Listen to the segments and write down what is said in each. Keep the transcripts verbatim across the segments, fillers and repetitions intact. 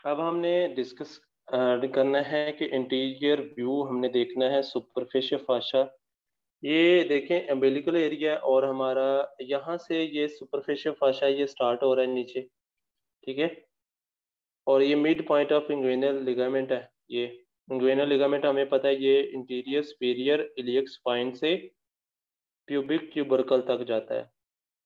अब हमने डिस्कस करना है कि इंटीरियर व्यू हमने देखना है सुपरफिशियल फाशा। ये देखें अम्बिलिकल एरिया और हमारा यहाँ से ये सुपरफिशियल फाशा ये स्टार्ट हो रहा है नीचे, ठीक है। और ये mid point of inguinal ligament है। ये इंग्वेनल लिगामेंट हमें पता है ये इंटीरियर सुपीरियर इलियक स्पाइन से प्यूबिक ट्यूबरकल तक जाता है,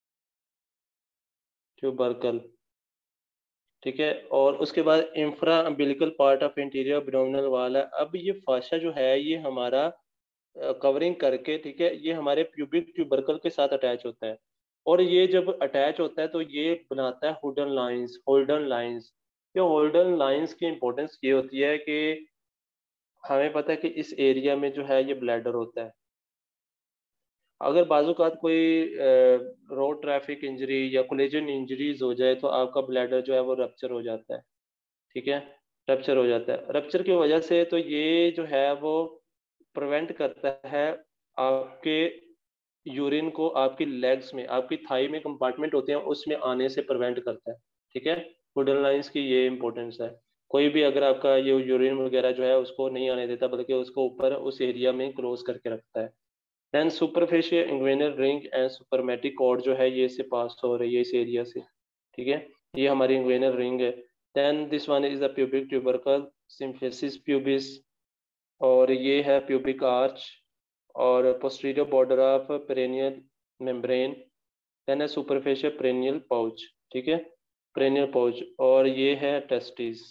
ट्यूबरकल, ठीक है। और उसके बाद infra umbilical part of anterior abdominal wall है। अब ये फाशा जो है ये हमारा कवरिंग करके, ठीक है, ये हमारे प्यूबिक ट्यूबरकल के साथ अटैच होता है। और ये जब अटैच होता है तो ये बनाता है हुडन लाइंस, होल्डन लाइंस। ये होल्डन लाइंस की इंपॉर्टेंस ये होती है कि हमें पता है कि इस एरिया में जो है ये ब्लैडर होता है। अगर बाजूकात कोई रोड ट्रैफिक इंजरी या कोलिजन इंजरीज हो जाए तो आपका ब्लैडर जो है वो रप्चर हो जाता है, ठीक है। रप्चर हो जाता है। रप्चर की वजह से तो ये जो है वो प्रिवेंट करता है आपके यूरिन को आपकी लेग्स में, आपकी थाई में कंपार्टमेंट होते हैं उसमें आने से प्रिवेंट करता है, ठीक है। वुडन लाइंस की ये इंपॉर्टेंस है। कोई भी अगर आपका ये यूरिन वगैरह जो है उसको नहीं आने देता बल्कि उसको ऊपर उस एरिया में क्लोज करके रखता है। Then superficial inguinal ring and spermatic cord जो है ये से पास हो रही है इस एरिया से, ठीक है। ये हमारी इंग्वेनल रिंग है। Then this one is the pubic tubercle symphysis pubis, और ये है प्यूबिक आर्च और posterior border of perineal membrane. Then है सुपरफिशियल पेरेनियल पाउच, ठीक है, पेरेनियल पाउच। और ये है टेस्टिस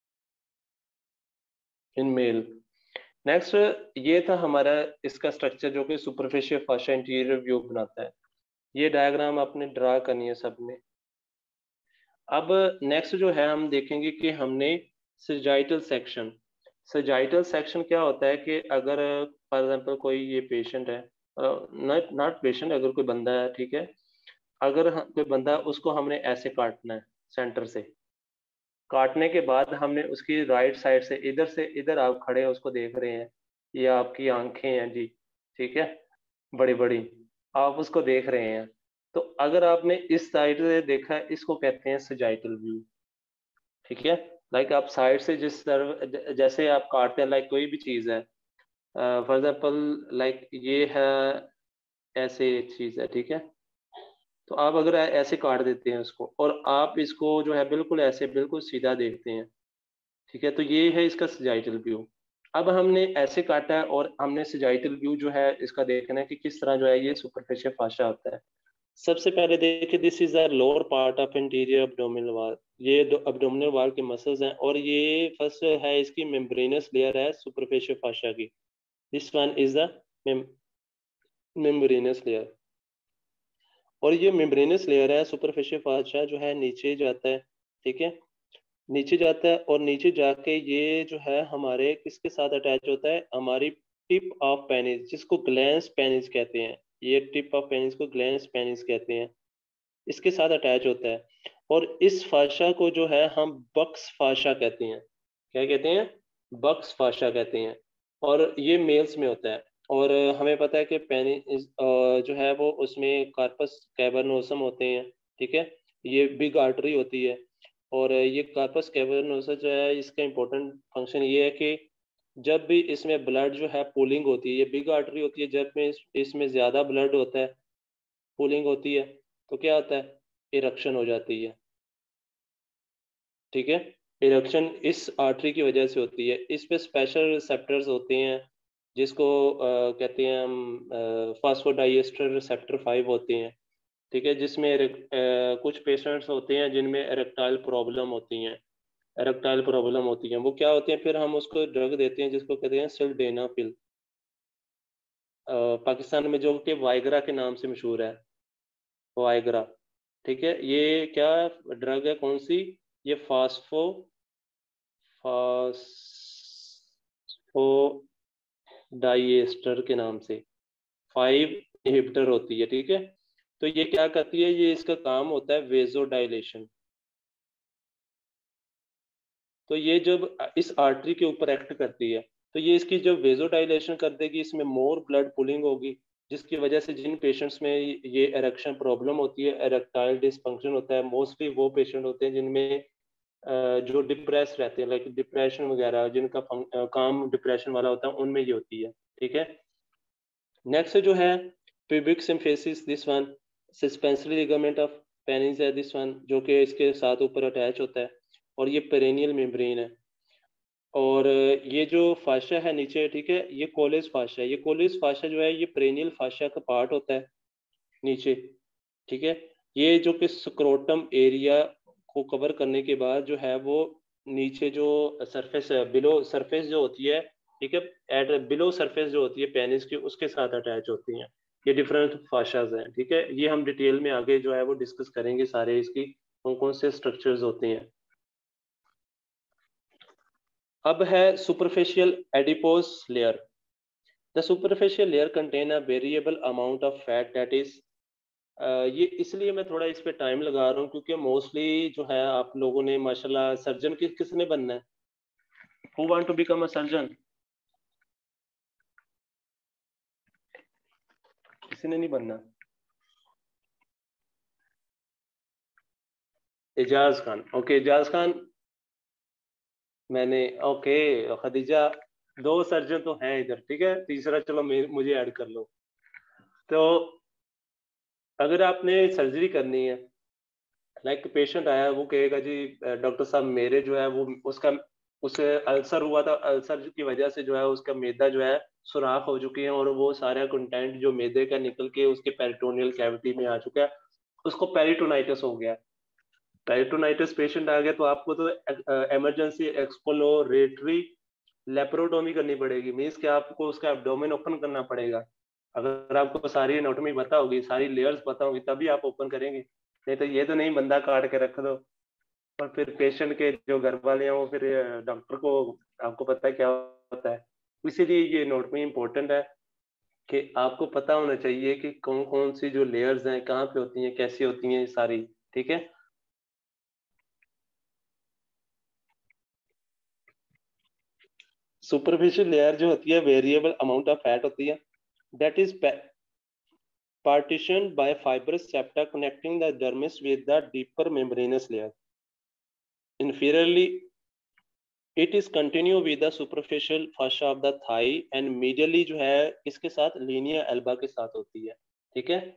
इन मेल। नेक्स्ट ये था हमारा इसका स्ट्रक्चर जो कि सुपरफिशियल फाशा इंटीरियर व्यू बनाता है। ये डायग्राम आपने ड्रा करनी है सबने। अब नेक्स्ट जो है हम देखेंगे कि हमने सजाइटल सेक्शन। सजाइटल सेक्शन क्या होता है कि अगर फॉर एग्जांपल कोई ये पेशेंट है, नॉट नॉट पेशेंट, अगर कोई बंदा है, ठीक है, अगर हम- कोई बंदा है, उसको हमने ऐसे काटना है सेंटर से। काटने के बाद हमने उसकी राइट साइड से इधर से इधर आप खड़े हैं उसको देख रहे हैं, ये आपकी आंखें हैं जी, ठीक है, बड़ी बड़ी, आप उसको देख रहे हैं। तो अगर आपने इस साइड से देखा है इसको कहते हैं सजाइटल व्यू, ठीक है। लाइक आप साइड से जिस तरफ जैसे आप काटते हैं, लाइक कोई भी चीज है, फॉर एग्जाम्पल लाइक ये है, ऐसे एक चीज है, ठीक है। तो आप अगर ऐसे काट देते हैं उसको और आप इसको जो है बिल्कुल ऐसे बिल्कुल सीधा देखते हैं, ठीक है, तो ये है इसका सजाइटल व्यू। अब हमने ऐसे काटा है और हमने सजाइटल व्यू जो है इसका देखना है कि किस तरह जो है ये सुपरफिशियल फाशा होता है। सबसे पहले देखिए, this is the lower part of anterior abdominal wall. ये एब्डोमिनल वॉल के मसल्स हैं और ये फर्स्ट है इसकी मेम्ब्रेनस लेयर है सुपरफिशियल फाशा की। This one is the membranous layer. और ये मेम्ब्रेनस लेयर है सुपरफिशियल फाशा जो है नीचे जाता है, ठीक है, नीचे जाता है। और नीचे जाके ये जो है हमारे किसके साथ अटैच होता है, हमारी टिप ऑफ पेनिस जिसको ग्लैंस पेनिस कहते हैं। ये टिप ऑफ पेनिस को ग्लैंस पेनिस कहते हैं, इसके साथ अटैच होता है। और इस फाशा को जो है हम बक्स फाशा कहते हैं। क्या कहते हैं? बक्स फाशा कहते हैं। और ये मेल्स में होता है। और हमें पता है कि पेनिस जो है वो उसमें कार्पस कैवर्नोसम होते हैं, ठीक है, ये बिग आर्टरी होती है। और ये कार्पस कैवर्नोसा जो है इसका इम्पोर्टेंट फंक्शन ये है कि जब भी इसमें ब्लड जो है पूलिंग होती है, ये बिग आर्टरी होती है, जब में इस, इसमें ज़्यादा ब्लड होता है, पूलिंग होती है, तो क्या होता है, इरक्शन हो जाती है, ठीक है। इरक्शन इस आर्टरी की वजह से होती है। इस पे स्पेशल रिसेप्टर्स होते हैं जिसको अ, कहते हैं हम फास्फोडाइएस्टर रिसेप्टर फाइव होते हैं, ठीक है, जिसमें इरेक- अ, कुछ पेशेंट्स होते हैं जिनमें एरेक्टाइल प्रॉब्लम होती हैं, एरेक्टाइल प्रॉब्लम होती हैं, वो क्या होती हैं, फिर हम उसको ड्रग देते हैं जिसको कहते हैं सिल्डेनाफिल, पाकिस्तान में जो कि वाइग्रा के नाम से मशहूर है, वाइग्रा, ठीक है। ये क्या ड्रग है, कौन सी? ये फास्फो फास्फोडाइएस्टर के नाम से फाइव इनहिबिटर होती है, ठीक है। तो ये क्या करती है, ये इसका काम होता है वेजो डायलेशन। तो ये जब इस आर्टरी के ऊपर एक्ट करती है तो ये इसकी जब वेजो डायलेशन कर देगी, इसमें मोर ब्लड पुलिंग होगी, जिसकी वजह से जिन पेशेंट्स में ये एरेक्शन प्रॉब्लम होती है, एरेक्टाइल डिसफंक्शन होता है, मोस्टली वो पेशेंट होते हैं जिनमें जो डिप्रेस रहते हैं, लाइक डिप्रेशन वगैरह, जिनका काम डिप्रेशन वाला होता है, उनमें ये होती है, ठीक है। नेक्स्ट जो है pubic symphysis, this one suspensory ligament of penis है, दिस वन, जो कि इसके साथ ऊपर अटैच होता है, और ये पेरेनियल मेम्ब्रेन है। और ये जो फाशा है नीचे, ठीक है, ये कोलेस फाशा है। ये कोलेस फाशा जो है ये पेरेनियल फाशा का पार्ट होता है नीचे, ठीक है। ये जो कि स्क्रोटम एरिया को कवर करने के बाद जो है वो नीचे जो सरफेस है, बिलो सरफेस जो होती है, ठीक है, एट बिलो सरफेस जो होती है पेनिस की, उसके साथ अटैच होती हैं। ये डिफरेंट फाशाज हैं, ठीक है। ये हम डिटेल में आगे जो है वो डिस्कस करेंगे सारे, इसकी कौन कौन से स्ट्रक्चर्स होते हैं। अब है superficial adipose layer. The superficial layer contain a variable amount of fat that is, ये इसलिए मैं थोड़ा इस पे टाइम लगा रहा हूँ क्योंकि मोस्टली जो है आप लोगों ने माशाल्लाह सर्जन किस किसने बनना है? Who want to become a surgeon? किसी ने नहीं बनना? एजाज खान, ओके एजाज खान, मैंने ओके। खदीजा, दो सर्जन तो हैं इधर, ठीक है, तीसरा चलो मुझे ऐड कर लो। तो अगर आपने सर्जरी करनी है, लाइक पेशेंट आया, वो कहेगा जी डॉक्टर साहब मेरे जो है वो उसका उसे अल्सर हुआ था, अल्सर की वजह से जो है उसका मैदा जो है सुराख हो चुकी है, और वो सारा कंटेंट जो मैदे का निकल के उसके पेरिटोनियल कैविटी में आ चुका है, उसको पेरिटोनाइटिस हो गया। पेरिटोनाइटिस पेशेंट आ गया तो आपको तो इमरजेंसी एक्सप्लोरेटरी लेप्रोटोमी करनी पड़ेगी, मीन्स कि आपको उसका एब्डोमेन ओपन करना पड़ेगा। अगर आपको सारी एनाटॉमी पता होगी, सारी लेयर्स पता होगी, तभी आप ओपन करेंगे, नहीं तो ये तो नहीं बंदा काट के रख दो और फिर पेशेंट के जो घर वाले हैं वो फिर डॉक्टर को, आपको पता है क्या होता है। इसीलिए ये एनाटॉमी इंपॉर्टेंट है कि आपको पता होना चाहिए कि कौन कौन सी जो लेयर्स हैं कहाँ पे होती हैं, कैसी होती हैं सारी, ठीक है। सुपरफिशियल लेयर जो होती है वेरिएबल अमाउंट ऑफ फैट होती है, that is partitioned by fibrous septa connecting the dermis with the deeper membranous layer. Inferiorly, it is continue with the superficial fascia of the thigh and medially जो है इसके साथ linea alba के साथ होती है, ठीक है।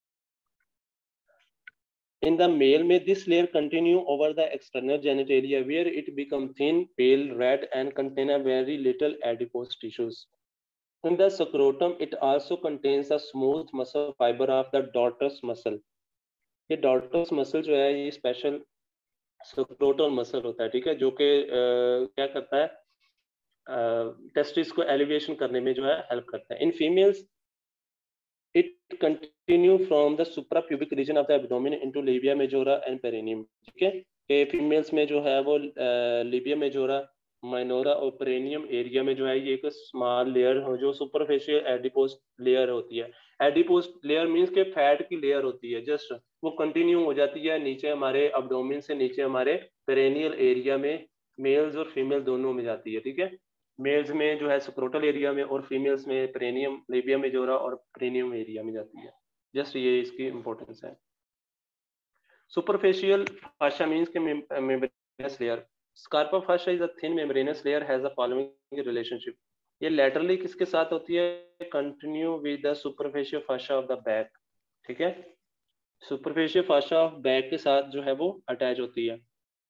In the male में this layer continue over the external genitalia where it become thin, pale, red and contain a very little adipose tissues. In the scrotum, it also contains a smooth muscle fiber of the dorsus muscle. ये dartos muscle जो है ये special scrotal muscle होता है, ठीक है, जो कि क्या करता है, टेस्टिस को एलिवेशन करने में जो है हेल्प करता है। In females it continue from the suprapubic region of the abdomen into labia majora and perineum, ठीक है। कि फीमेल्स में जो है वो लिबिया मेजोरा, माइनोरा और पेरिनियम एरिया में जो है ये एक स्मॉल लेयर हो जो सुपरफिशियल एडिपोज लेयर होती है। एडिपोज लेयर मींस के फैट की लेयर होती है, जस्ट वो कंटिन्यू हो जाती है नीचे हमारे अब्डोमेन से नीचे हमारे पेरेनियल एरिया में, मेल्स और फीमेल दोनों में जाती है, ठीक है। मेल्स में जो है स्क्रोटल एरिया में और फीमेल्स में पेरेनियम, लेबिया मेजोरा और पेरिनियम एरिया में जाती है। जस्ट ये इसकी इंपॉर्टेंस है। सुपरफिशियल फाशा मींस के membranous layer. Scarpa fascia is a thin membranous layer has a following relationship. ये लैटरली किसके साथ होती है? Continue with the superficial fascia of the back, ठीक है। सुपरफिशियल फाशा ऑफ बैक के साथ जो है वो अटैच होती है।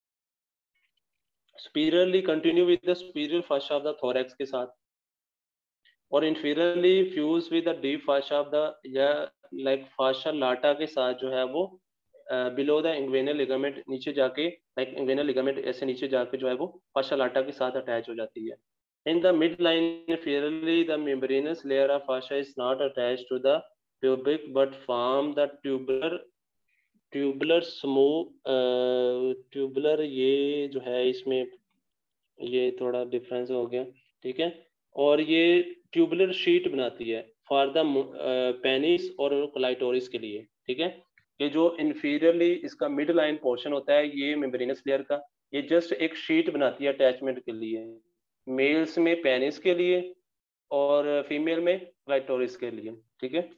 Superiorly continue with the superior fascia of the thorax के साथ, और inferiorly fuse with the deep fascia of the, या लाइक फाशा लाटा के साथ जो है वो बिलो द इंग्वेनल लिगामेंट नीचे जाके, लाइक इंग्वेनल लिगामेंट ऐसे नीचे जाके जो है वो फाशा लाटा के साथ अटैच हो जाती है। In the mid line inferiorly the membranous layer of fascia is not attached to the pubic but form the tubular tubular smooth tubular, ये जो है इसमें ये थोड़ा डिफरेंस हो गया, ठीक है। और ये ट्यूबुलर शीट बनाती है फॉर द पेनिस और क्लाइटोरिस के लिए, ठीक है। ये जो इंफीरियरली इसका मिड लाइन पोर्शन होता है ये मेम्ब्रेनस लेयर का, ये जस्ट एक शीट बनाती है अटैचमेंट के लिए, मेल्स में पेनिस के लिए और फीमेल में क्लाइटोरिस के लिए, ठीक है।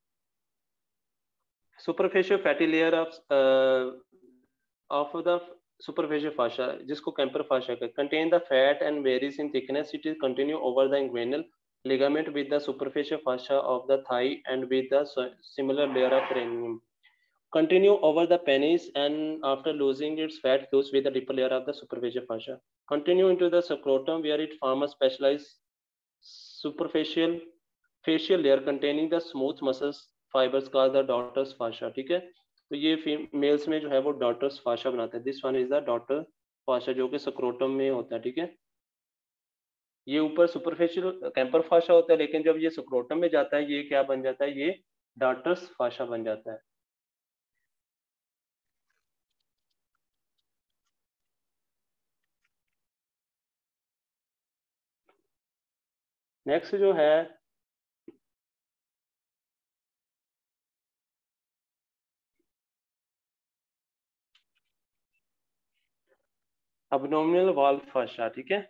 Superficial fatty layer of uh, of the superficial fascia जिसको कैम्पर fascia का contain the fat and varies in thickness. It is continue over the inguinal ligament with the superficial fascia of the thigh and with the similar layer of perineum. Continue over the penis and after losing its fat fuse with the deeper layer of the superficial fascia. Continue into the scrotum where it forms a specialized superficial facial layer containing the smooth muscles fibers called the Darter's fascia. ठीक है, तो ये females में जो है वो Darter's fascia बनाता है. This one is the Darter fascia जो कि स्क्रोटम में होता है. ठीक है, ये ऊपर सुपरफिशियल कैम्पर फाशा होता है, लेकिन जब ये स्क्रोटम में जाता है ये क्या बन जाता है, ये Darter's fascia बन जाता है. नेक्स्ट जो है abdominal wall fascia. ठीक है,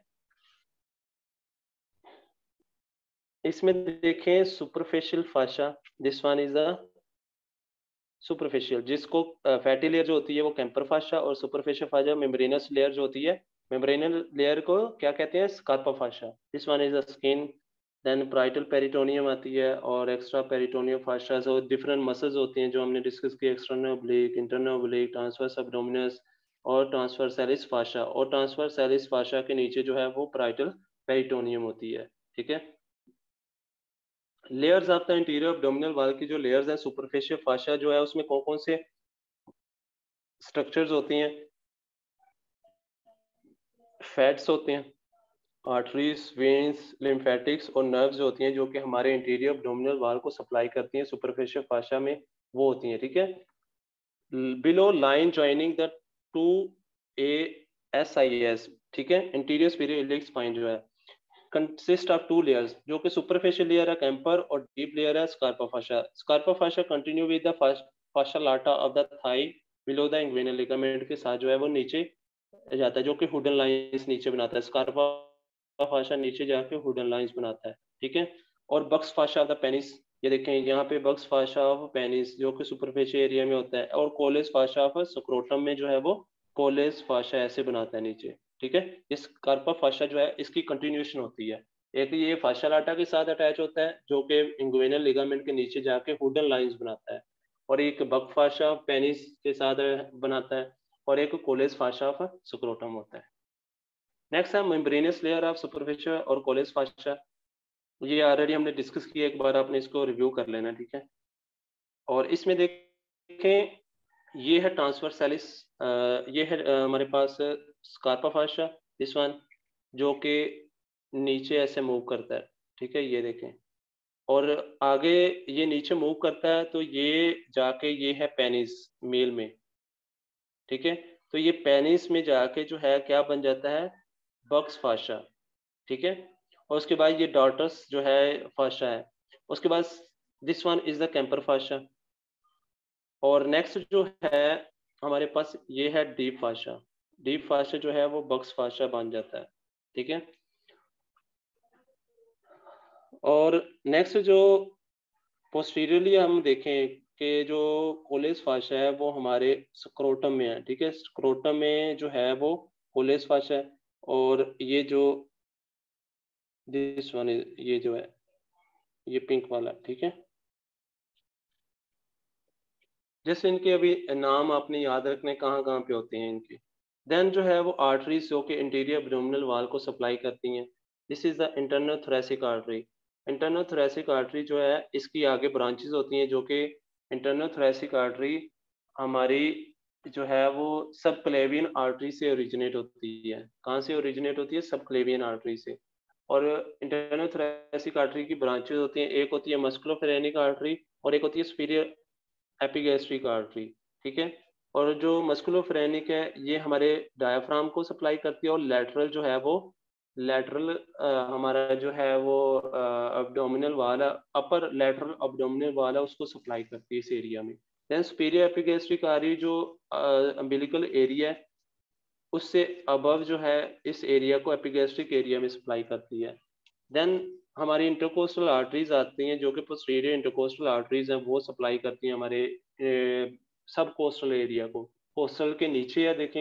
इसमें देखें superficial fascia. This one is the superficial, जिसको फैटी लेयर जो होती है वो कैम्पर फाशा और सुपरफिशियल फाशा मेम्ब्रेनस लेयर जो होती है, मेम्ब्रेनल लेयर को क्या कहते हैं, Scarpa fascia. This one is the skin. Then parietal peritoneum आती है और एक्स्ट्रा पेरिटोनियम फाशा. जो डिफरेंट मसल्स होती हैं जो हमने डिस्कस की, external oblique, internal oblique, transverse abdominis और ट्रांसवर्सैलिस फाशा. और ट्रांसवर्सैलिस फाशा के नीचे जो है वो प्राइटल पेरिटोनियम होती है. ठीक है, layers of the interior abdominal wall की जो लेयर्स हैं सुपरफिशियल फाशा जो है उसमें कौन कौन से स्ट्रक्चर्स होती हैं, फैट्स होते हैं, आर्टरीज, वेन्स, लिम्फेटिक्स और नर्व्स होती हैं जो कि हमारे इंटीरियर एब्डोमिनल वॉल को सप्लाई करती हैं. सुपरफिशियल फाशा में वो होती हैं. ठीक है, below line joining the two A S I S. ठीक है, इंटीरियर सुपीरियर इलियक स्पाइन जो है consist of two layers जो कि superficial layer है कैम्पर और deep layer है स्कार्पा fascia. स्कार्पा fascia continue with the fascia lata of the thigh below the inguinal ligament के साथ जो है वो नीचे जाता है जो कि हुडन लाइंस नीचे बनाता है. स्कार्पा fascia नीचे जाके हुडन लाइंस बनाता है. ठीक है, और बक्स fascia of the penis, ये देखें यहाँ पे बक्स fascia of penis जो कि superficial एरिया में होता है, और कोलेस fascia of scrotum में जो है वो कोलेस fascia ऐसे बनाता है नीचे. ठीक है, इस कार्पा फाशा जो है इसकी कंटिन्यूएशन होती है. एक ये फाशा लाटा के साथ अटैच होता है जो कि इंगुइनल लिगामेंट के नीचे जाके हुडन लाइंस बनाता है, और एक बक फाशा पेनिस के साथ बनाता है, और एक कोलेस फाशा ऑफ स्क्रोटम होता है. नेक्स्ट है मेम्ब्रेनस लेयर ऑफ सुपरफिशियल और कोलेस फाशा. ये ऑलरेडी हमने डिस्कस किया, एक बार आपने इसको रिव्यू कर लेना. ठीक है, और इसमें देखें ये है ट्रांसवर्सैलिस, ये है हमारे पास स्कार्पा फाशा, दिस वन जो कि नीचे ऐसे मूव करता है. ठीक है, ये देखें, और आगे ये नीचे मूव करता है तो ये जाके ये है पेनिस मेल में. ठीक है, तो ये पेनिस में जाके जो है क्या बन जाता है, बक्स फाशा. ठीक है, और उसके बाद ये डॉटर्स जो है फाशा है. उसके बाद this one is the Camper fascia. और नेक्स्ट जो है हमारे पास ये है डीप फाशा. डीप फाशा जो है वो बक्स फाशा बन जाता है. ठीक है, और नेक्स्ट जो पोस्टीरियरली हम देखें कि जो कोलेस फाशा है वो हमारे स्क्रोटम में है. ठीक है, स्क्रोटम में जो है वो कोलेस फाशा है, और ये जो दिस वन ये जो है ये पिंक वाला. ठीक है, जैसे इनके अभी नाम आपने याद रखने कहाँ कहाँ पे होते हैं इनके. देन जो है वो आर्टरीज जो कि इंटीरियर एब्डोमिनल वॉल को सप्लाई करती हैं. This is the internal thoracic artery. Internal thoracic artery जो है इसकी आगे ब्रांचेस होती हैं जो कि इंटरनल थोरेसिक आर्टरी हमारी जो है वो सब क्लेवियन आर्टरी से ओरिजिनेट होती है. कहाँ से ओरिजिनेट होती है, सब क्लेवियन आर्टरी से. और इंटरनल थोरेसिक आर्टरी की ब्रांचेस होती हैं, एक होती है मस्कुलोफेरेनिक आर्टरी और एक होती है सुपीरियर एपिगैस्ट्रिक आर्टरी. ठीक है, और जो मस्कुलोफ्रेनिक है ये हमारे डायाफ्राम को सप्लाई करती है, और लेटरल जो है वो लेटरल हमारा जो है वो एब्डोमिनल वाल है, अपर लेटरल एब्डोमिनल वाल है, उसको सप्लाई करती है इस एरिया में. देन सुपीरियर एपिगैस्ट्रिक आर्टरी जो अम्बिलिकल एरिया है उससे अबव जो है इस एरिया को एपिगैस्ट्रिक एरिया में सप्लाई करती है. देन हमारी इंटरकोस्टल आर्टरीज आती हैं जो कि पोस्टीरियर इंटरकोस्टल आर्टरीज हैं, वो सप्लाई करती हैं हमारे सब कोस्टल एरिया को. कोस्टल के नीचे है देखें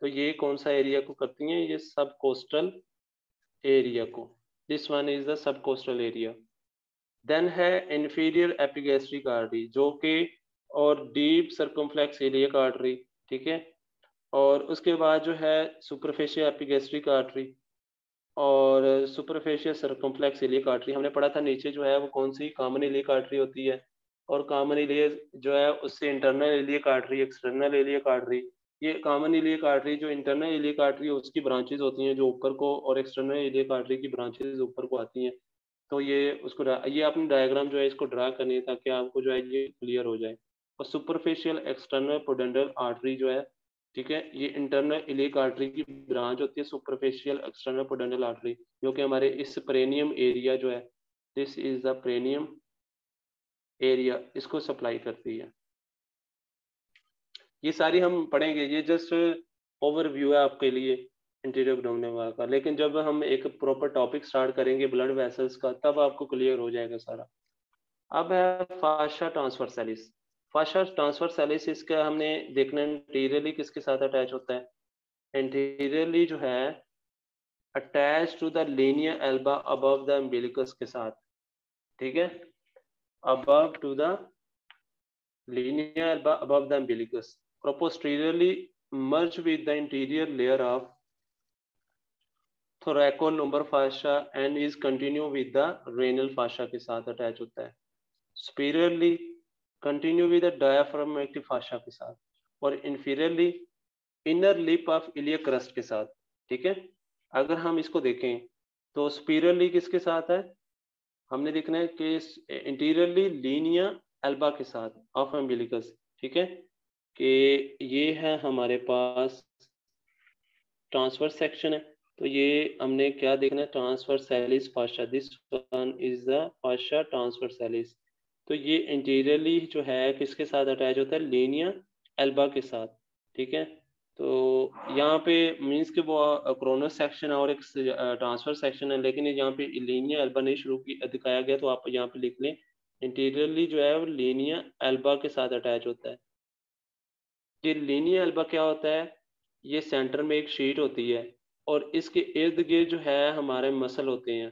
तो ये कौन सा एरिया को करती हैं, ये सब coastal area area. This one is the सब कोस्टल एरिया। देन है इंफीरियर एपिगैस्ट्रिक आर्टरी जो कि और डीप सर्कमफ्लेक्स इलियक आर्टरी, ठीक है। और उसके बाद जो है सुपरफिशियल एपिगैस्ट्रिक आर्टरी और सुपरफिशियल सर्कमफ्लेक्स इलियक आर्टरी। हमने पढ़ा था नीचे जो है वो कौन सी कॉमन इलियक आर्टरी होती है, और कॉमन इलियक जो है उससे internal iliac artery, external iliac artery. ये कॉमन इलियक आर्टरी जो इंटरनल इलियक आर्टरी है उसकी ब्रांचेज होती हैं जो ऊपर को, और एक्सटर्नल इलियक आर्टरी की ब्रांचेज ऊपर को आती हैं। तो ये उसको ये अपनी डायग्राम जो है इसको ड्रा करनी है ताकि आपको जो है ये क्लियर हो जाए। और सुपरफिशियल एक्सटर्नल पोडेंटल आर्टरी जो है, ठीक है, ये इंटरनल इलियक आर्टरी की ब्रांच होती है सुपरफिशियल एक्सटर्नल पोडेंटल आर्टरी, जो कि हमारे इस पेरिनियम एरिया जो है, this is the perineum area, इसको सप्लाई करती है। ये सारी हम पढ़ेंगे, ये जस्ट ओवरव्यू है आपके लिए इंटीरियर एब्डोमिनल का, लेकिन जब हम एक प्रॉपर टॉपिक स्टार्ट करेंगे ब्लड वेसल्स का तब आपको क्लियर हो जाएगा सारा। अब है फाशा ट्रांसवर्सैलिस। फाशा ट्रांसवर्सैलिस इसका हमने देखना इंटीरियरली किसके साथ अटैच होता है, इंटीरियरली जो है attach to the linear alba above the umbilicus के साथ, ठीक है, above to the linear alba above the umbilicus, posteriorly merge with the interior layer of thoracolumbar fascia and is continue with the renal fascia के साथ attach होता है। superiorly continue with the diaphragmatic fascia के साथ, और inferiorly inner lip of iliac crust के साथ, ठीक है। अगर हम इसको देखें तो superiorly किसके साथ है, हमने देखना है कि इंटीरियरली लीनिया एल्बा के साथ ऑफ अम्बिलिकस, ठीक है, कि ये है हमारे पास ट्रांसवर्स सेक्शन है। तो ये हमने क्या देखना है, transversalis fascia, this one is the fascia transversalis. तो ये इंटीरियरली जो है किसके साथ अटैच होता है, लीनिया एल्बा के साथ, ठीक है। तो यहाँ पे मींस के वो क्रोनस सेक्शन और एक ट्रांसफर सेक्शन है, लेकिन यहाँ पे लीनिया एल्बा नहीं शुरू की दिखाया गया, तो आप यहाँ पे लिख लें इंटीरियरली जो है वो लीनिया एल्बा के साथ अटैच होता है। ये लीनियर एल्बा क्या होता है, ये सेंटर में एक शीट होती है और इसके इर्द गिर्द जो है हमारे मसल होते हैं,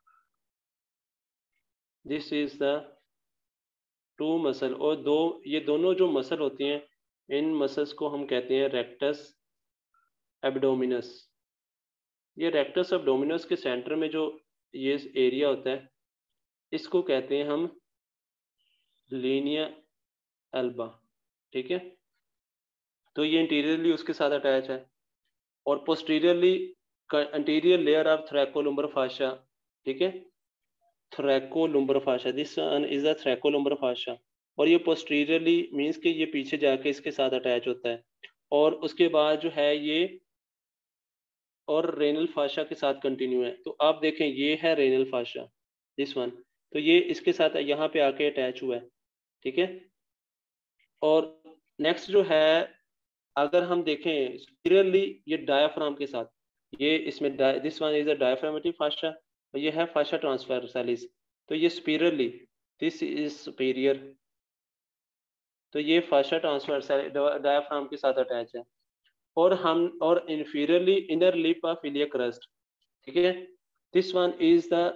this is the two muscle, और दो ये दोनों जो मसल होती हैं इन मसल्स को हम कहते हैं रेक्टस एब्डोमिनस। ये रेक्टस एब्डोमिनस के सेंटर में जो ये एरिया होता है इसको कहते हैं हम लीनिया एल्बा, ठीक है। तो ये इंटीरियरली उसके साथ अटैच है, और posteriorly anterior layer of thoracolumbar fascia, ठीक है, thoracolumbar fascia, this one is the thoracolumbar fascia, और ये पोस्टीरियरली मींस के ये पीछे जाके इसके साथ अटैच होता है, और उसके बाद जो है ये और रेनल फाशा के साथ कंटिन्यू है। तो आप देखें ये है रेनल फाशा, दिस वन, तो ये इसके साथ यहाँ पे आके अटैच हुआ है, ठीक है। और नेक्स्ट जो है अगर हम देखें स्पिरली ये डायाफ्राम के साथ, ये इसमें this one is a diaphragmatic fascia, और ये है फाशा ट्रांसवर्सैलिस। तो ये स्पिरली, दिस इज सुपीरियर, तो ये फाशा ट्रांसवर्सैलिस डायाफ्राम के साथ अटैच है। और हम और inferiorly inner lip of iliac crest, ठीक है, this one is the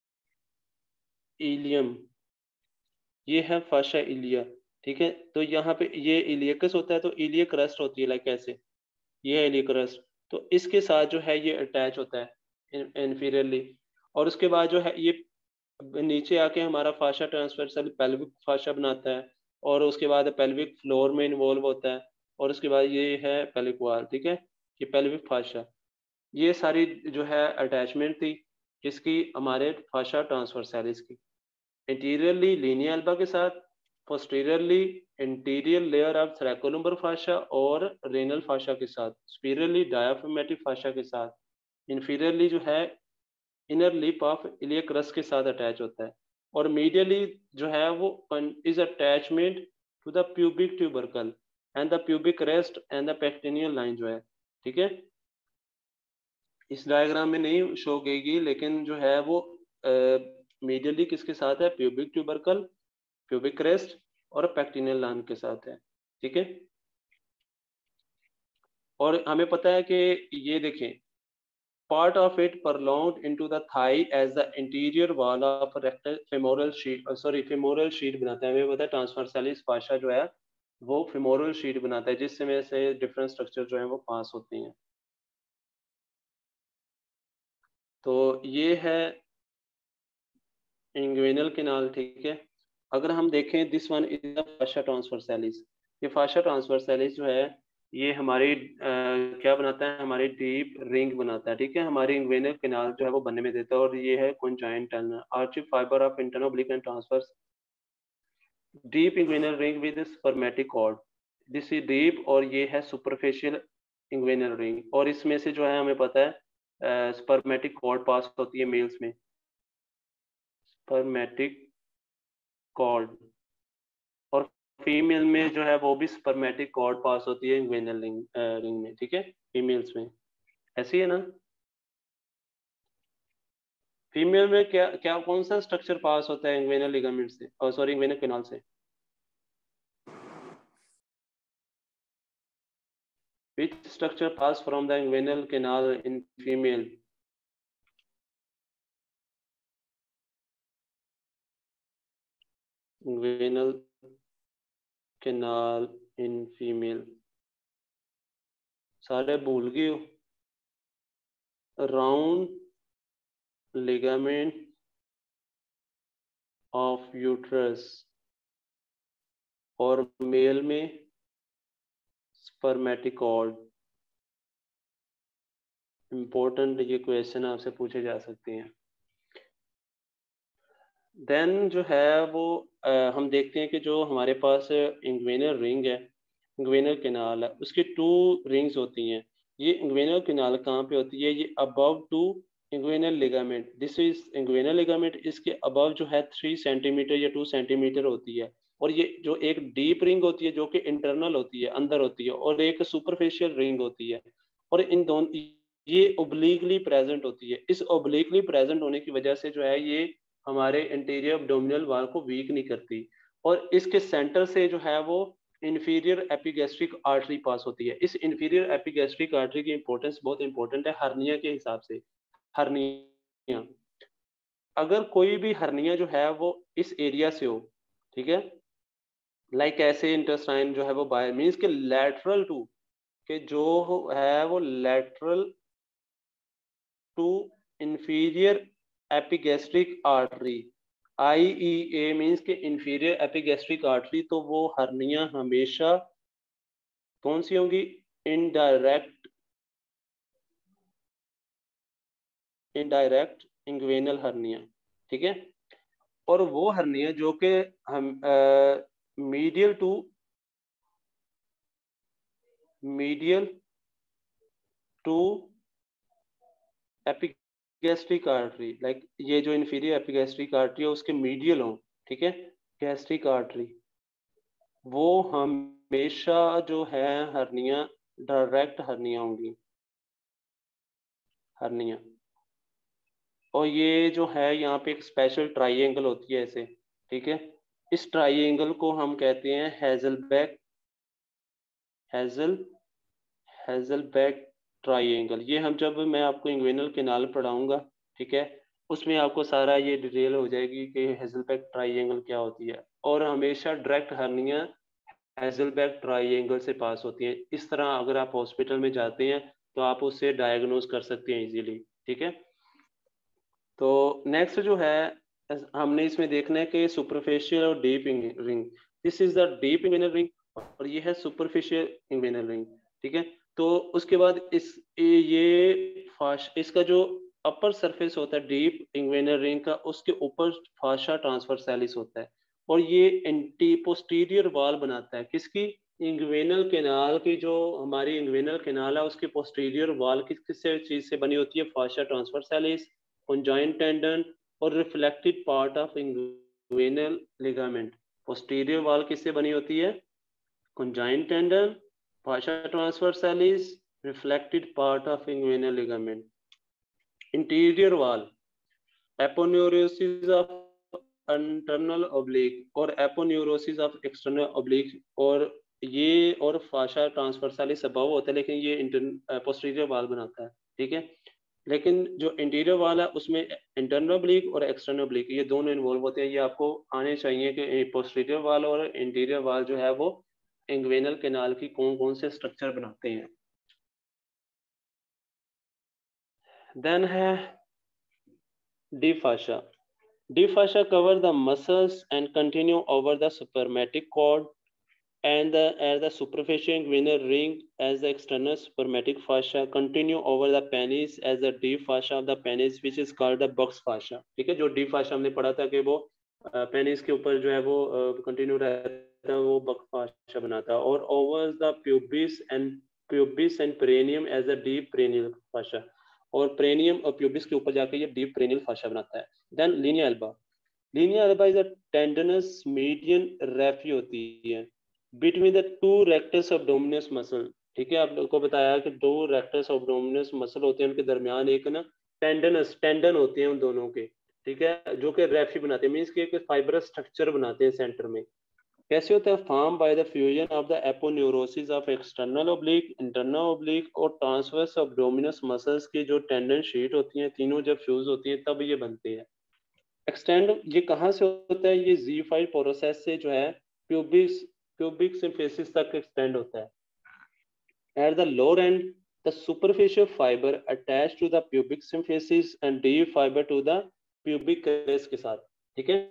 ilium, ये है फाशा इलिया, ठीक है। तो यहाँ पे ये इलियकस होता है तो इलियक क्रस्ट होती है, लाइक ऐसे ये है इलियक क्रस्ट, तो इसके साथ जो है ये अटैच होता है इंफीरियरली। और उसके बाद जो है ये नीचे आके हमारा फाशा ट्रांसवर्सल पेल्विक फाशा बनाता है, और उसके बाद पेल्विक फ्लोर में इन्वॉल्व होता है, और उसके बाद ये है पेल्विक वॉल, ठीक है, ये पेल्विक फाशा। ये सारी जो है अटैचमेंट थी किसकी, हमारे फाशा ट्रांसवर्सैलिस की, इंटीरियरली लीनियर एल्बा के साथ, posteriorly interior layer of thoracolumbar fascia और रेनल फाशा के साथ, सुपीरियरली डायाफ्रामेटिक फाशा के साथ, इंफीरियरली जो है inner lip of iliac crest के साथ अटैच होता है, और मीडियली जो है वो is attachment to the pubic tubercle and the pubic crest and the pectineal line जो है, ठीक है। इस डायग्राम में नहीं शो करेगी, लेकिन जो है वो मीडियली uh, किसके साथ है, प्यूबिक ट्यूबरकल, प्यूबिक क्रेस्ट और पेक्टिनियल लाइन के साथ है, ठीक है। और हमें पता है कि ये देखें, part of it prolonged into the thigh as the interior wall of rectal femoral sheet, uh, sorry femoral sheet बनाता है। हमें पता है ट्रांसवर्सैलिस फाशा जो है वो femoral sheet बनाता है, जिसमें से डिफरेंट स्ट्रक्चर जो है वो पास होती हैं। तो ये है इंग्वेनल कैनाल, ठीक है। अगर हम देखें this one is the fascia transversalis, ये फाशा ट्रांसवर्सैलिस जो है ये हमारी आ, क्या बनाता है, हमारी डीप रिंग बनाता है, ठीक है, हमारी इंग्वेनल कैनाल जो है वो बनने में देता है। और ये है conjoint tendon arching fibre of internal oblique and transverse deep inguinal ring with spermatic cord, this is deep, और ये है सुपरफिशियल इंग्वेनल रिंग। और इसमें से जो है हमें पता है स्पर्मेटिक कॉर्ड पास होती है मेल्स में, स्पर्मेटिक कॉर्ड, और फीमेल में जो है वो भी स्पर्मेटिक कॉर्ड पास होती है इंग्वेनल रिंग रिंग में, ठीक है, फीमेल्स में ऐसी है ना। फीमेल में क्या क्या कौन सा स्ट्रक्चर पास होता है इंग्वेनल लिगामेंट से, और सॉरी इंग्वेनल कैनाल से? Which structure pass from the inguinal canal in female? Inguinal canal in female, सारे भूल गए हो? राउंड लिगामेंट ऑफ यूट्रस, और मेल में स्पर्मेटिक कॉर्ड। इंपॉर्टेंट ये क्वेश्चन आपसे पूछे जा सकते हैं। देन जो है वो आ, हम देखते हैं कि जो हमारे पास इंग्वेनल रिंग है, इंग्वेनल कैनाल है, उसकी टू रिंग्स होती हैं। ये इंग्वेनल कैनाल कहाँ पे होती है? ये above to inguinal ligament, this is inguinal ligament, इसके अबव जो है थ्री सेंटीमीटर या टू सेंटीमीटर होती है। और ये जो एक डीप रिंग होती है जो कि इंटरनल होती है, अंदर होती है, और एक सुपरफिशियल रिंग होती है, और इन दोनों ये ओब्लिकली प्रेजेंट होती है। इस ओब्लिकली प्रेजेंट होने की वजह से जो है ये हमारे इंटीरियर एब्डोमिनल वॉल को वीक नहीं करती। और इसके सेंटर से जो है वो इंफीरियर एपिगैस्ट्रिक आर्टरी पास होती है। इस इंफीरियर एपिगैस्ट्रिक आर्टरी की इंपॉर्टेंस बहुत इंपॉर्टेंट है हर्निया के हिसाब से। हर्निया, अगर कोई भी हर्निया जो है वो इस एरिया से हो, ठीक है, लाइक ऐसे इंटेस्टाइन जो है वो बाहर मीन्स के लैटरल टू, के जो है वो lateral to inferior epigastric artery, I E A means के इंफीरियर एपिगैस्ट्रिक आर्टरी, तो वो हर्निया हमेशा कौन सी होंगी? इनडायरेक्ट, इनडायरेक्ट इंग्वेनल हर्निया, ठीक है। और वो हर्निया जो कि हम medial to medial to epigastric artery, like ये जो इंफीरियर एपिगैस्ट्रिक आर्टरी है उसके मीडियल हो, ठीक है, गैस्ट्रिक आर्टरी, वो हमेशा जो है हर्निया डायरेक्ट हर्निया होंगी, हर्निया। और ये जो है यहाँ पे एक स्पेशल ट्राइंगल होती है ऐसे, ठीक है, इस ट्राइंगल को हम कहते हैं हेजलबैक, हेजल हेजलबैक ट्राइंगल। ये हम जब मैं आपको इंग्वेनल कैनाल पढ़ाऊंगा, ठीक है, उसमें आपको सारा ये डिटेल हो जाएगी कि हेजलबैक ट्राइंगल क्या होती है। और हमेशा डायरेक्ट हर्निया हेजलबैक ट्राइंगल से पास होती है। इस तरह अगर आप हॉस्पिटल में जाते हैं तो आप उससे डायग्नोज कर सकते हैं इजीली, ठीक है। तो नेक्स्ट जो है हमने इसमें देखना है कि सुपरफिशियल और deep ring, this is the deep inguinal ring, और ये है सुपरफिशियल इंग्वेनल रिंग, ठीक है। तो उसके बाद इस ये फाश इसका जो अपर सरफेस होता है डीप इंग्वेनल रिंग का, उसके ऊपर फाशा ट्रांसवर्सैलिस होता है, और ये एंटी पोस्टीरियर वॉल बनाता है किसकी? इंग्वेनल कैनाल की। जो हमारी इंग्वेनल कैनाल है उसकी पोस्टीरियर वॉल किस किस से चीज से बनी होती है? फाशा ट्रांसवर्सैलिस, conjoint tendon और reflected part of inguinal ligament. Posterior wall किससे बनी होती है? conjoint tendon, fascia transversalis, reflected part of inguinal ligament. Interior wall, aponeurosis of internal oblique और aponeurosis of external oblique, और ये और फाशा ट्रांसवर्साली स्वभाव होता है, लेकिन ये इंटर पोस्टीरियर वाल बनाता है, ठीक है। लेकिन जो इंटीरियर वाल है उसमें इंटरनल ओब्लिक और एक्सटर्नल ओब्लिक ये दोनों इन्वॉल्व होते हैं। ये आपको आने चाहिए कि पोस्टीरियर वाल और इंटीरियर वाल जो है वो इंग्वेनल कैनाल की कौन कौन से स्ट्रक्चर बनाते हैं। देन है deep fascia. Deep fascia cover the muscles and continue over the spermatic cord and the, as the superficial inguinal ring as the external spermatic fascia continue over the penis as the deep fascia of the penis which is called the buccal fascia। ठीक है, जो deep fascia हमने पढ़ा था कि वो penis के ऊपर जो है वो कंटिन्यू रहता है, वो buccal fascia बनाता है। और over the pubis and pubis and perineum as the deep perineal fascia, और पेरेनियम और प्यूबिस के ऊपर जाके ये डीप पेरेनियल फाशा बनाता है। Then linea alba. Linea alba is a tendinous median raphe होती है between the two rectus abdominis muscle. ठीक है, आप लोगों को बताया कि दो रेक्टस एब्डोमिनस मसल होते हैं, उनके दरमियान एक ना टेंडनस टेंडन होते हैं उन दोनों के, ठीक है, जो कि रैफी बनाते हैं, मीन्स के एक फाइबरस स्ट्रक्चर बनाते हैं सेंटर में। कैसे होता है? Form by the fusion of the aponeurosis of external oblique, internal oblique और ट्रांसवर्स एब्डोमिनस मसल्स की जो टेंडन शीट होती हैं, तीनों जब फ्यूज होती हैं तब ये बनते हैं। एक्सटेंड ये कहाँ से होता है? ये जी फाइव प्रोसेस से जो है प्यूबिक प्यूबिक सिम्फेसिस तक एक्सटेंड होता है। At the lower end the superficial fibre attach to the pubic symphysis and deep fibre to the pubic crest के साथ। ठीक है,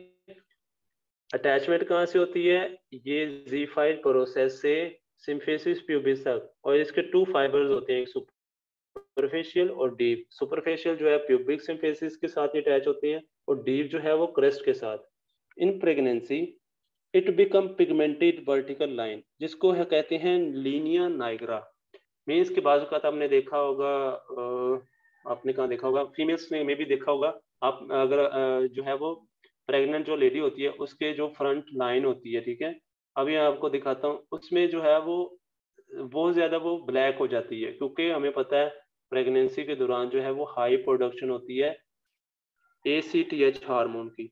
अटैचमेंट कहाँ से होती है? ये जी फाइव प्रोसेस से सिम्फेसिस प्यूबिस तक, और इसके टू फाइबर्स होते हैं, एक सुपरफिशियल और डीप। सुपरफिशियल जो है प्यूबिक सिम्फेसिस के साथ अटैच होते हैं और डीप जो है वो क्रेस्ट के साथ। In pregnancy it become pigmented vertical line, जिसको है कहते हैं लीनिया नाइग्रा। मीन्स के बाजू का हमने देखा होगा, आपने कहाँ देखा होगा, फीमेल्स ने में भी देखा होगा। आप अगर जो है वो प्रेग्नेंट जो लेडी होती है उसके जो फ्रंट लाइन होती है, ठीक है, अभी आपको दिखाता हूँ, उसमें जो है वो बहुत ज्यादा वो ब्लैक हो जाती है, क्योंकि हमें पता है प्रेगनेंसी के दौरान जो है वो हाई प्रोडक्शन होती है A C T H hormone की,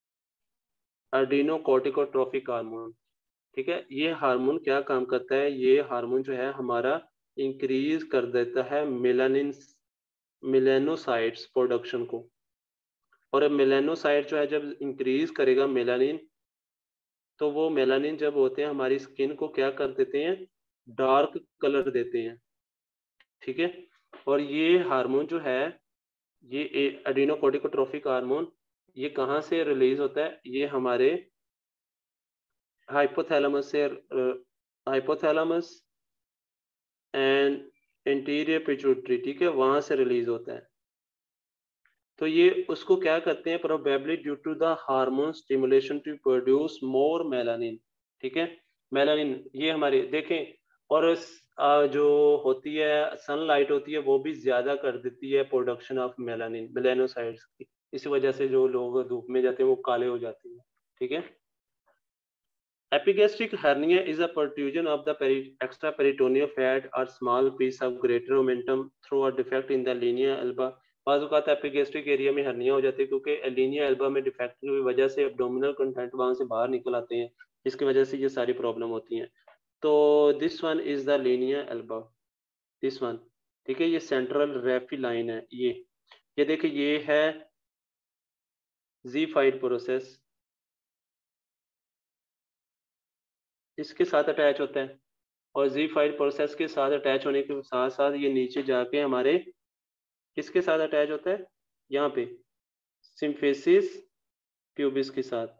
एड्रीनोकोर्टिकोट्रोफिक हार्मोन। ठीक है, ये हार्मोन क्या काम करता है? ये हार्मोन जो है हमारा इंक्रीज कर देता है मेलानिन मेलानोसाइट्स प्रोडक्शन को, और मेलानोसाइट जो है जब इंक्रीज करेगा मेलानिन, तो वो मेलानिन जब होते हैं हमारी स्किन को क्या कर देते हैं? डार्क कलर देते हैं। ठीक है, और ये हार्मोन जो है ये एड्रीनोकोर्टिकोट्रोफिक हार्मोन, ये कहाँ से रिलीज होता है? ये हमारे हाइपोथैलेमस से, हाइपोथैलेमस एंड एंटीरियर पिट्यूटरी, ठीक है, वहां से रिलीज होता है। तो ये उसको क्या करते हैं? Probably due to the hormone stimulation to produce more melanin. ठीक है, मेलानिन ये हमारे देखें, और आ, जो होती है सनलाइट होती है वो भी ज्यादा कर देती है प्रोडक्शन ऑफ मेलानिन, मेलानोसाइट्स की। इस वजह से जो लोग धूप में जाते हैं वो काले हो जाते हैं। ठीक है, epigastric hernia is a protrusion of the peri extraperitoneal fat or small piece of greater momentum through a defect in the linea alba। बाज़ औक़ात एपिगेस्ट्रिक एरिया में हर्निया हो जाती है क्योंकि लीनिया एल्बा में डिफेक्ट की वजह से एब्डोमिनल कंटेंट वहां से बाहर निकल आते हैं, जिसकी वजह से ये सारी प्रॉब्लम होती हैं। तो this one is the linea alba, this one, ठीक है, ये सेंट्रल रैफी लाइन है। ये ये देखिए, ये है जी फाइव प्रोसेस, इसके साथ अटैच होता है, और जी फाइव प्रोसेस के साथ अटैच होने के साथ साथ ये नीचे जाके हमारे किसके साथ अटैच होता है? यहाँ पे सिम्फेसिस प्यूबिस के साथ।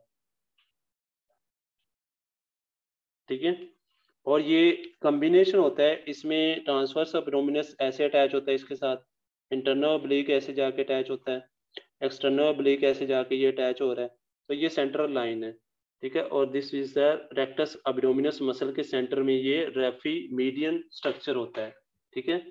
ठीक है, और ये कॉम्बिनेशन होता है, इसमें ट्रांसवर्स एब्डोमिनस ऐसे अटैच होता है इसके साथ, इंटरनल ओब्लिक ऐसे जाके अटैच होता है, एक्सटर्नल ओब्लिक ऐसे जाके ये अटैच हो रहा है। तो ये सेंट्रल लाइन है। ठीक है, और this is the rectus abdominis muscle के सेंटर में ये रेफी मीडियन स्ट्रक्चर होता है। ठीक है,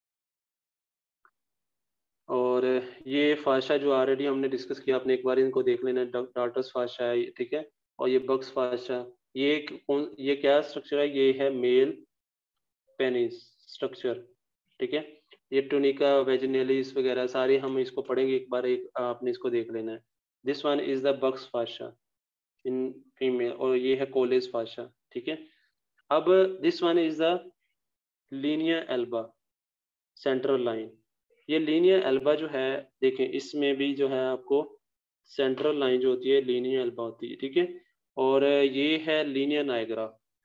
और ये फाशा जो ऑलरेडी हमने डिस्कस किया, आपने एक बार इनको देख लेना, डार्टस फाशा है, ठीक है, और ये बक्स फाशा, ये कौन, ये क्या स्ट्रक्चर है? ये है मेल पेनिस स्ट्रक्चर। ठीक है, ये टूनिका वेजिनेलिस वगैरह सारे हम इसको पढ़ेंगे एक बार, एक आपने इसको देख लेना है। This one is the Buck's fascia in female, और ये है कोलेस फाशा। ठीक है, अब this one is the linear alba central line. ये लीनियर एल्बा जो है, देखें इसमें भी जो है आपको सेंट्रल लाइन जो होती है लीनियर एल्बा होती है, ठीक है। और ये है लीनियर नायग्रा,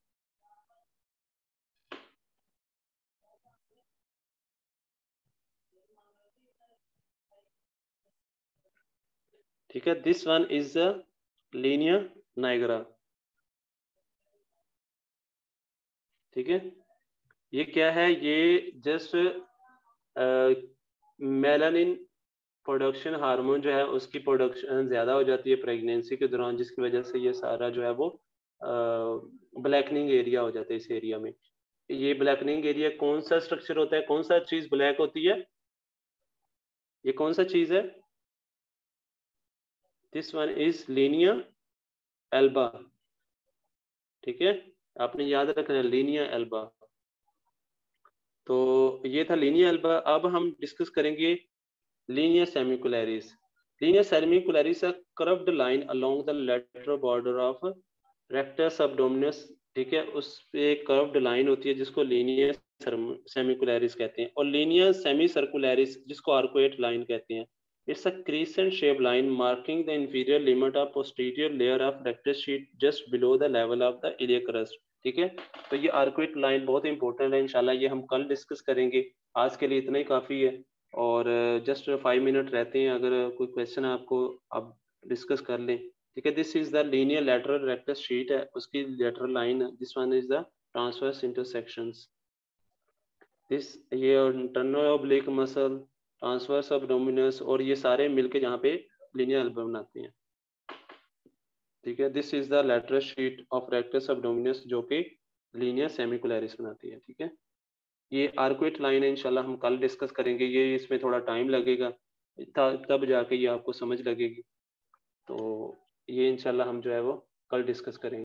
ठीक है। This one is the linear nigra, ठीक है। ये क्या है, ये जस्ट मेलानिन प्रोडक्शन हार्मोन जो है उसकी प्रोडक्शन ज़्यादा हो जाती है प्रेगनेंसी के दौरान, जिसकी वजह से ये सारा जो है वो ब्लैकनिंग एरिया हो जाता है इस एरिया में। ये ब्लैकनिंग एरिया कौन सा स्ट्रक्चर होता है, कौन सा चीज़ ब्लैक होती है, ये कौन सा चीज़ है? This one is linear alba, ठीक है। आपने याद रखना है लीनियर एल्बा। तो ये था लीनियर एल्बा। अब हम डिस्कस करेंगे linear semilunaris. Linear semilunaris a curved line along the lateral border of rectus abdominis, ठीक है। उस पे एक कर्व्ड लाइन होती है जिसको लीनियर सेमिकुलरिस कहते हैं, और लीनियर सेमी सर्कुलरिस जिसको आर्कुएट लाइन कहते हैं। It's a crescent shape line marking the inferior limit of posterior layer of rectus sheath just below the level of the iliac crest, ठीक है। तो ये आर्कुएट लाइन बहुत इंपॉर्टेंट है, इंशाल्लाह ये हम कल डिस्कस करेंगे। आज के लिए इतना ही काफ़ी है, और जस्ट फाइव मिनट रहते हैं, अगर कोई क्वेश्चन आपको आप डिस्कस कर लें, ठीक है। This is the linear lateral rectus sheath है, उसकी lateral line, this one is the transverse intersections. This ये internal oblique muscle, transverse abdominis, और ये सारे मिलके यहाँ पे लीनियर एल्बा बनाते हैं, ठीक है। This is the lateral sheath of rectus abdominis जो कि लीनियर सेमिकुलरिस बनाती है, ठीक है। ये आर्कुएट लाइन है, इंशाल्लाह हम कल डिस्कस करेंगे। ये इसमें थोड़ा टाइम लगेगा तब जाके ये आपको समझ लगेगी, तो ये इंशाल्लाह हम जो है वो कल डिस्कस करेंगे।